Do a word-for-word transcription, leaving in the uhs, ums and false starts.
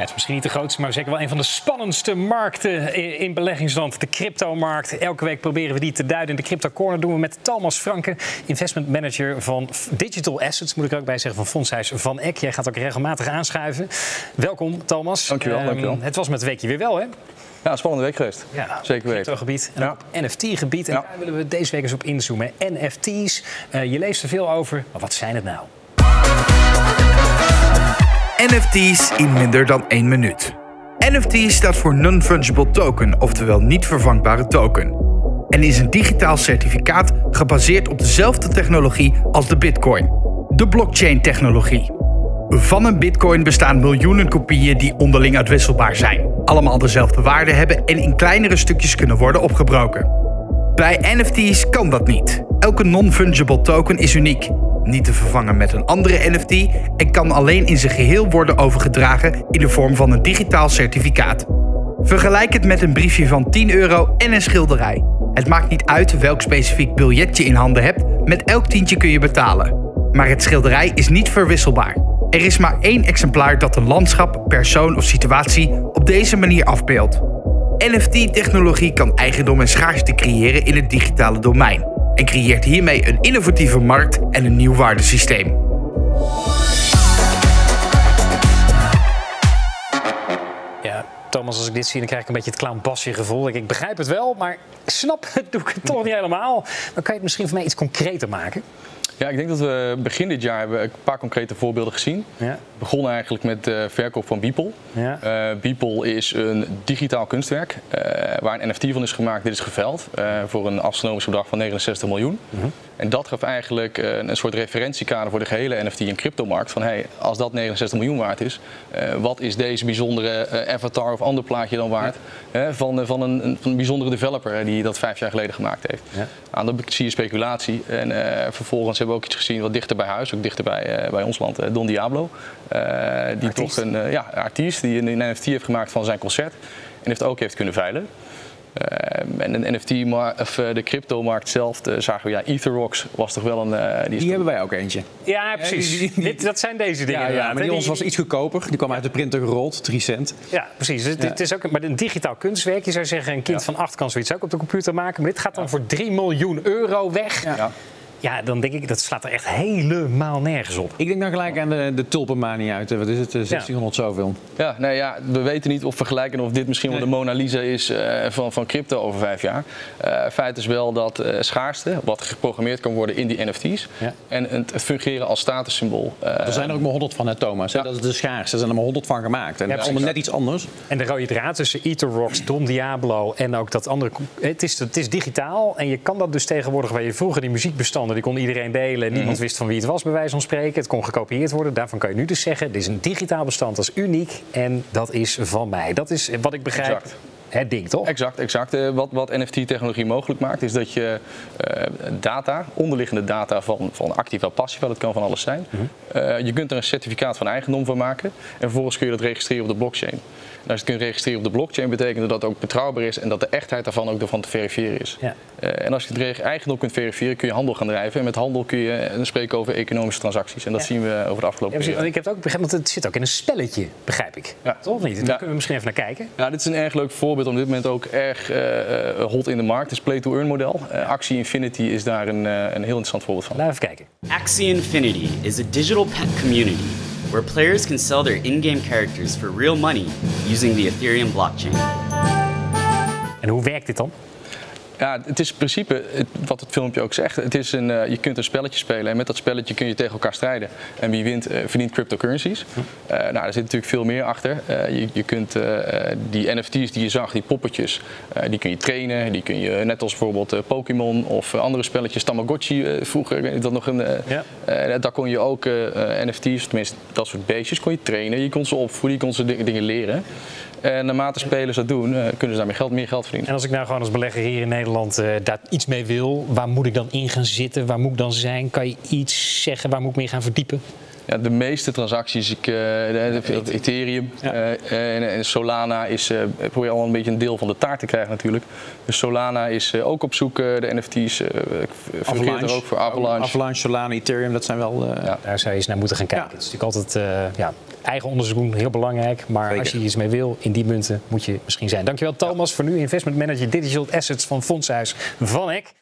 het is misschien niet de grootste, maar zeker wel een van de spannendste markten in beleggingsland. De cryptomarkt. Elke week proberen we die te duiden. In de Crypto Corner doen we met Thomas Franke, investment manager van Digital Assets. Moet ik er ook bij zeggen, van fondshuis Van Eck. Jij gaat ook regelmatig aanschuiven. Welkom, Thomas. Dankjewel, um, dankjewel. Het was met Weekje weer wel, hè? Ja, een spannende week geweest. Ja, zeker weten. Cryptogebied en ja. ook N F T-gebied. En ja. daar willen we deze week eens op inzoomen. N F T's, uh, je leest er veel over, maar wat zijn het nou? N F T's in minder dan één minuut. N F T staat voor Non-Fungible Token, oftewel niet vervangbare token. En is een digitaal certificaat gebaseerd op dezelfde technologie als de Bitcoin. De blockchain-technologie. Van een bitcoin bestaan miljoenen kopieën die onderling uitwisselbaar zijn. Allemaal dezelfde waarde hebben en in kleinere stukjes kunnen worden opgebroken. Bij N F T's kan dat niet. Elke non-fungible token is uniek. Niet te vervangen met een andere N F T en kan alleen in zijn geheel worden overgedragen in de vorm van een digitaal certificaat. Vergelijk het met een briefje van tien euro en een schilderij. Het maakt niet uit welk specifiek biljet je in handen hebt, met elk tientje kun je betalen. Maar het schilderij is niet verwisselbaar. Er is maar één exemplaar dat een landschap, persoon of situatie op deze manier afbeeldt. N F T-technologie kan eigendom en schaarste creëren in het digitale domein en creëert hiermee een innovatieve markt en een nieuw waardesysteem. Ja, Thomas, als ik dit zie, dan krijg ik een beetje het Clown Bassie gevoel. Ik, ik begrijp het wel, maar snap het doe ik het toch niet helemaal. Dan kan je het misschien voor mij iets concreter maken? Ja, ik denk dat we begin dit jaar hebben een paar concrete voorbeelden gezien. Ja. We begonnen eigenlijk met de verkoop van Beeple. Ja. Uh, Beeple is een digitaal kunstwerk uh, waar een N F T van is gemaakt. Dit is geveild uh, voor een astronomisch bedrag van negenenzestig miljoen. Mm-hmm. En dat gaf eigenlijk uh, een soort referentiekader voor de gehele N F T- en cryptomarkt. Van hey, als dat negenenzestig miljoen waard is, uh, wat is deze bijzondere uh, avatar of ander plaatje dan waard? Ja. Uh, van, uh, van, een, van een bijzondere developer uh, die dat vijf jaar geleden gemaakt heeft. Ja. Nou, dan zie je speculatie. En uh, vervolgens hebben we ook iets gezien wat dichter bij huis, ook dichter bij, uh, bij ons land, uh, Don Diablo. Uh, die artiest. toch een uh, ja, artiest die een, een N F T heeft gemaakt van zijn concert. En heeft ook heeft kunnen veilen. Uh, en de N F T, of uh, de cryptomarkt zelf, uh, zagen we, ja, Etherrocks was toch wel een... Uh, die, die hebben wij ook eentje. Ja, precies. Ja, die, die, die, dat zijn deze dingen. Ja, ja, maar die ons was iets goedkoper. Die kwam ja. uit de printer gerold, drie cent. Ja, precies. Dus ja. Dit is ook, maar een digitaal kunstwerk. Je zou zeggen, een kind ja. van acht kan zoiets ook op de computer maken. Maar dit gaat dan ja. voor drie miljoen euro weg. Ja. Ja. Ja, dan denk ik, dat slaat er echt helemaal nergens op. Ik denk dan gelijk aan de, de tulpenmanie uit. Wat is het? zestienhonderd ja. zoveel. Ja, nee, ja, we weten niet of vergelijken of dit misschien wel nee. de Mona Lisa is uh, van, van crypto over vijf jaar. Uh, feit is wel dat uh, schaarste, wat geprogrammeerd kan worden in die N F T's. Ja. En het fungeren als statussymbool. Uh, er zijn er ook maar honderd van, hè, Thomas. Ja. Dat is de schaarste. Er zijn er maar honderd van gemaakt. En ja, dat is allemaal net iets anders. En de rode draad tussen Etherrocks, Don Diablo en ook dat andere... Het is, het is digitaal en je kan dat dus tegenwoordig, waar je vroeger die muziekbestanden, die kon iedereen delen. Niemand mm-hmm. wist van wie het was, bij wijze van spreken. Het kon gekopieerd worden. Daarvan kan je nu dus zeggen, dit is een digitaal bestand, dat is uniek en dat is van mij. Dat is wat ik begrijp. Exact. Het ding, toch? Exact, exact. Uh, wat, wat N F T-technologie mogelijk maakt, is dat je uh, data, onderliggende data van, van actief of passief, dat kan van alles zijn. Mm-hmm. uh, je kunt er een certificaat van eigendom van maken en vervolgens kun je dat registreren op de blockchain. En als je het kunt registreren op de blockchain, betekent dat het ook betrouwbaar is en dat de echtheid daarvan ook ervan te verifiëren is. Ja. Uh, en als je het eigendom kunt verifiëren, kun je handel gaan drijven. En met handel kun je uh, spreken over economische transacties. En dat ja. zien we over de afgelopen ja, periode. Ik heb het ook begrepen, want het zit ook in een spelletje, begrijp ik. Ja. Toch of niet? Daar ja. kunnen we misschien even naar kijken. Ja, dit is een erg leuk voorbeeld, op dit moment ook erg uh, hot in de markt. Het is play-to-earn model. Uh, Axie Infinity is daar een, uh, een heel interessant voorbeeld van. Laten we even kijken. Axie Infinity is a digital pet community where players can sell their in-game characters for real money using the Ethereum blockchain. En hoe werkt dit dan? Ja, het is in principe wat het filmpje ook zegt. Het is een, uh, je kunt een spelletje spelen en met dat spelletje kun je tegen elkaar strijden. En wie wint, uh, verdient cryptocurrencies. Uh, nou, er zit natuurlijk veel meer achter. Uh, je, je kunt uh, die N F T's die je zag, die poppetjes, uh, die kun je trainen. Die kun je, net als bijvoorbeeld uh, Pokémon of uh, andere spelletjes, Tamagotchi uh, vroeger, ik weet niet, dat nog een, uh, ja. uh, daar kon je ook uh, N F T's, tenminste dat soort beestjes, kon je trainen. Je kon ze opvoeden, je kon ze dingen leren. En naarmate spelers dat doen, uh, kunnen ze daarmee geld, meer geld verdienen. En als ik nou gewoon als belegger hier in Nederland uh, daar iets mee wil, waar moet ik dan in gaan zitten? Waar moet ik dan zijn? Kan je iets zeggen? Waar moet ik mee gaan verdiepen? Ja, de meeste transacties, ik, uh, de, de, de Ethereum ja. uh, en, en Solana is, uh, probeer al een beetje een deel van de taart te krijgen natuurlijk. Dus Solana is uh, ook op zoek, uh, de N F T's, uh, Avalanche. Er ook voor Avalanche. Avalanche, Solana, Ethereum, dat zijn wel... Uh... Ja. Daar zou je eens naar moeten gaan kijken. Ja. Het is natuurlijk altijd uh, ja, eigen onderzoek doen, heel belangrijk. Maar Zeker. Als je iets mee wil, in die munten moet je misschien zijn. Dankjewel Thomas ja. voor nu, investment manager Digital Assets van Fondshuis Van Eck.